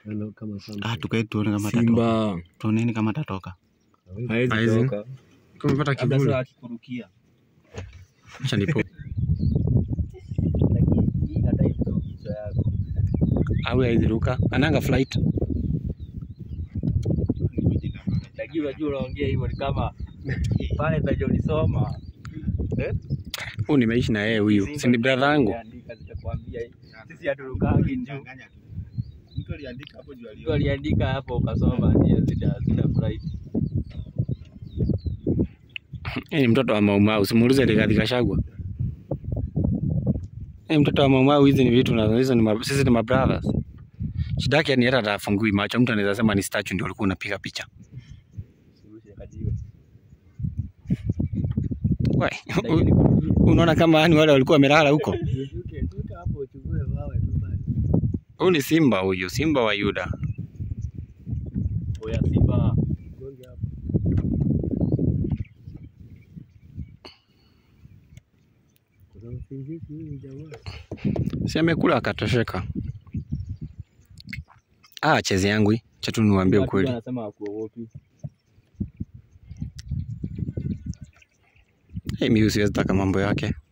Tukae tuone kama tatoka. Simba. Tuoneni kama tatoka. Haizi toka. Kumepata kiburi. Labda akikurukia. Acha nipo. Hii hata hizo kichwa yako. Au haiziruka. Ananga flight. Lakini unajua unaongea hivyo ni kama pale penye ulisoma. Huyu nimeishi na yeye huyu. Si ni brother yangu. Andika nitakwambia sisi haturukangi njoo. Mtu aliandika hapo ukasoma ndio zina flight. Ni mtoto wa Maumau, usimuulize Rigathi Gachagua. Mtoto wa Maumau, hizi ni vitu na hizo ni sisi ni brothers. Shida yake ni hata atafungui macho, mtu anaweza sema ni statue ndio ulikuwa unapiga picha. Wewe unaona kama yani wale walikuwa wamelala huko. Huyu ni Simba huyo, Simba wa Yuda. Oya Simba. Si amekula akatosheka. Cheze yangu hii. Acha tu niwaambie ukweli. Anasema hakuogopi. Mimi siwezi taka mambo yake.